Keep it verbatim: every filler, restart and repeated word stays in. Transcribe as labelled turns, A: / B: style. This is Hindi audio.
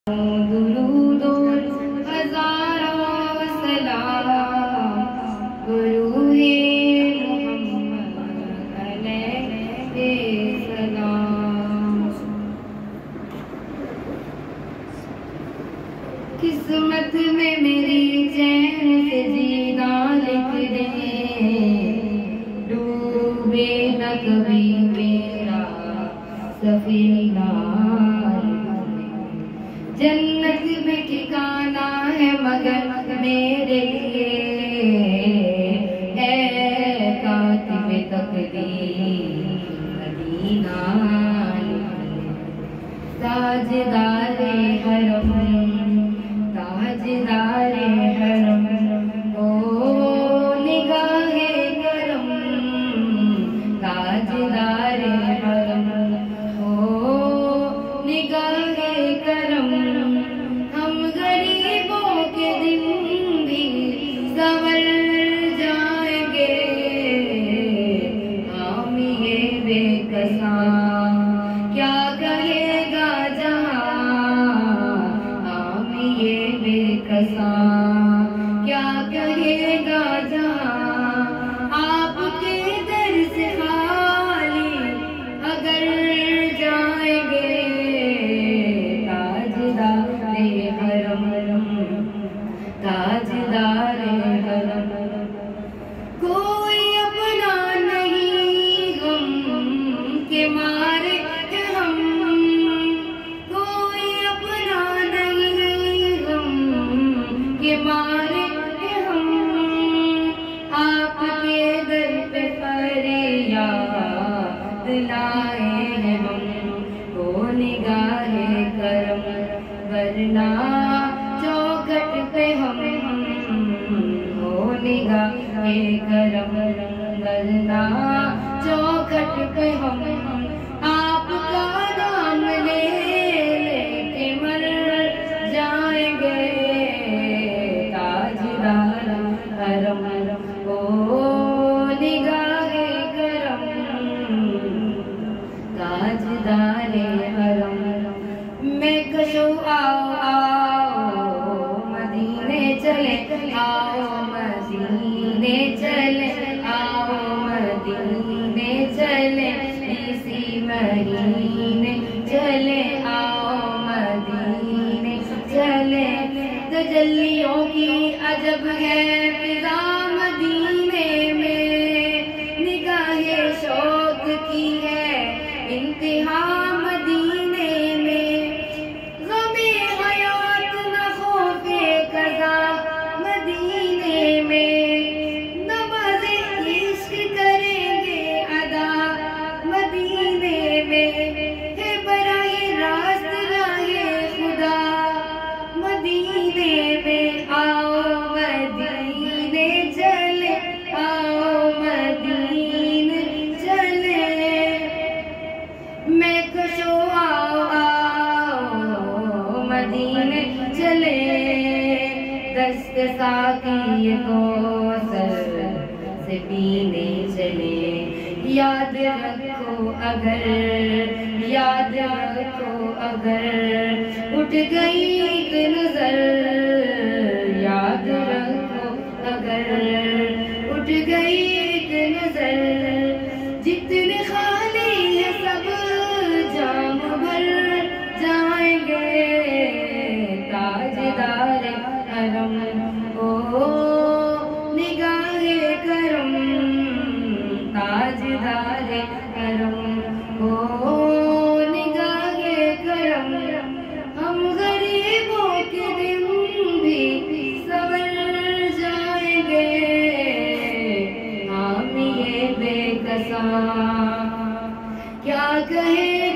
A: दुरूद हज़ारों सलाम गुरूए मोहम्मद अलैहि सलाम। किस्मत में मेरी चैन से जीना लिख दे, डूबे न कभी मेरा सफीना। जन्नत में ठिकाना है मगर मेरे लिए, है कातिब तकदीर मदीना। ताजदारे हरम ताजदारे हरम ओ निगाहे करम, ताजदारे हरम ओ निगाहे करम। हम गरीबों के दिन भी संवर जाएंगे, हम ये बेकसा क्या कहेगा जहां, हम ये बेकसा क्या कहेगा जहां। आपके दर से खाली अगर जाएंगे, ताजदारे हरम ताजदारे हरम। कोई अपना नहीं गम के मारे हैं हम, कोई अपना नहीं गम के मारे हैं हम। आपके दर पे फरियाद लाए हैं हम, ओ निगाहे करम। वरना चौखट पे हम हो निगाहे करम, वरना चौखट पे हम आपका नाम ले लेके मर जाएंगे। ताजदार हरम ओ निगाहे करम, ताजदारे हरम। मैं कशो आओ आओ मदीने चले, आओ मदीने चले, आओ मदीने चले, इसी महीने चले, आओ मदीने चले। तजल्लियों की अजब है फिजा मदीने में, निगाहे शौक की है इंतहा मदीने में। गमे हयात न खौफे कज़ा मदीने में, नमाज़े इश्क करेंगे अदा मदीने में। है बराए रास्त राहे खुदा मदीने में, आओ मदीने चले, आओ मदीने चले। मैं कशो आओ आओ मदीने चले, दस्त साकी कौसर से पीने चले। याद रखो अगर याद रखो अगर उठ गई एक नजर, याद रखो अगर उठ गई एक नजर। जितने खाली है सब जाम भर जाएंगे, ताजदारे हरम ओ निगाहे करम, ताजदारे हरम ओ निगाहे करम। हम गरीबों के दिन भी संवर जाएंगे, हम ये बेकसा क्या कहे